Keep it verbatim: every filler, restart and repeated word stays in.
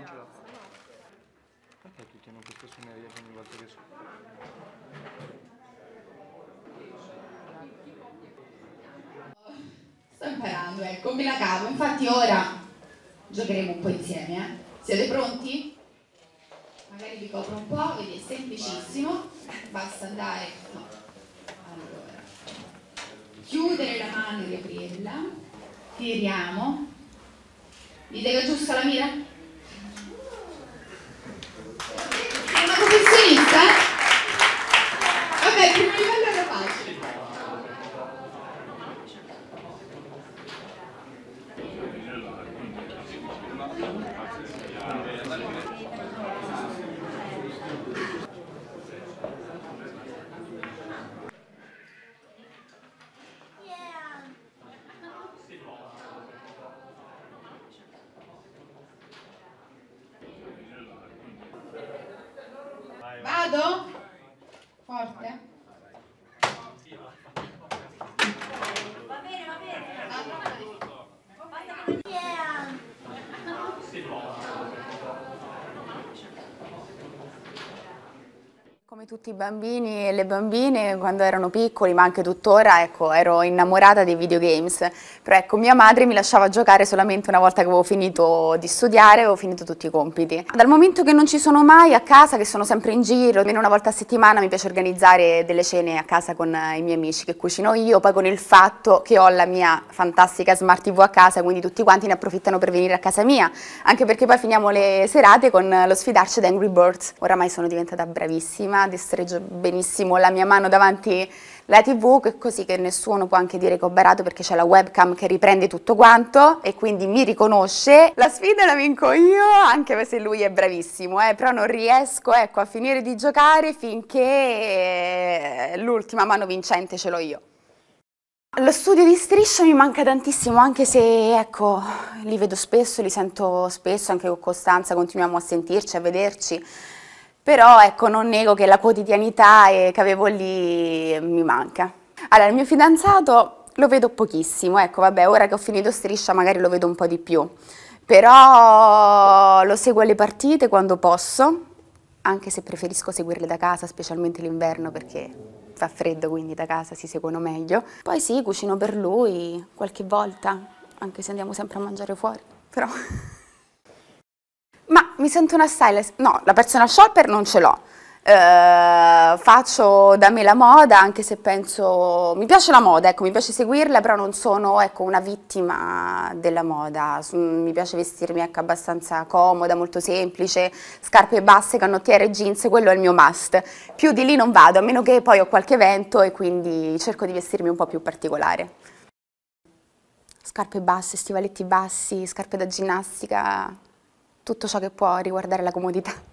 non ce l'ho. Perché tutti hanno questa suoneria ogni volta che su? Sto imparando, ecco, me la cavo. Infatti ora giocheremo un po' insieme, eh? Siete pronti? Magari vi copro un po', vedi, è semplicissimo. Basta andare, no. Allora, chiudere la mano e riaprirla. Tiriamo. Vedete giusta la mira? È una professionista, eh? Vabbè, il primo livello era facile. Vado? Forte? Va bene, va bene. Come tutti i bambini e le bambine quando erano piccoli, ma anche tuttora, ecco, ero innamorata dei videogames, però ecco, mia madre mi lasciava giocare solamente una volta che avevo finito di studiare, avevo finito tutti i compiti. Dal momento che non ci sono mai a casa, che sono sempre in giro, almeno una volta a settimana mi piace organizzare delle cene a casa con i miei amici che cucino io, poi con il fatto che ho la mia fantastica Smart tivù a casa, quindi tutti quanti ne approfittano per venire a casa mia, anche perché poi finiamo le serate con lo sfidarci ad Angry Birds. Oramai sono diventata bravissima, distreggio benissimo la mia mano davanti alla tivù, che così che nessuno può anche dire che ho barato, perché c'è la webcam che riprende tutto quanto e quindi mi riconosce. La sfida la vinco io, anche se lui è bravissimo, eh, però non riesco, ecco, a finire di giocare finché eh, l'ultima mano vincente ce l'ho io. Lo studio di Striscia mi manca tantissimo, anche se, ecco, li vedo spesso, li sento spesso, anche con Costanza continuiamo a sentirci, a vederci. Però ecco, non nego che la quotidianità che avevo lì mi manca. Allora, il mio fidanzato lo vedo pochissimo, ecco, vabbè, ora che ho finito Striscia magari lo vedo un po' di più, però lo seguo alle partite quando posso, anche se preferisco seguirle da casa, specialmente l'inverno perché fa freddo, quindi da casa si seguono meglio. Poi sì, cucino per lui qualche volta, anche se andiamo sempre a mangiare fuori, però... Ma mi sento una stylist, no, la personal shopper non ce l'ho, eh, faccio da me la moda, anche se penso, mi piace la moda, ecco, mi piace seguirla, però non sono, ecco, una vittima della moda, mi piace vestirmi, ecco, abbastanza comoda, molto semplice, scarpe basse, canottiere, jeans, quello è il mio must, più di lì non vado, a meno che poi ho qualche evento e quindi cerco di vestirmi un po' più particolare. Scarpe basse, stivaletti bassi, scarpe da ginnastica... tutto ciò che può riguardare la comodità.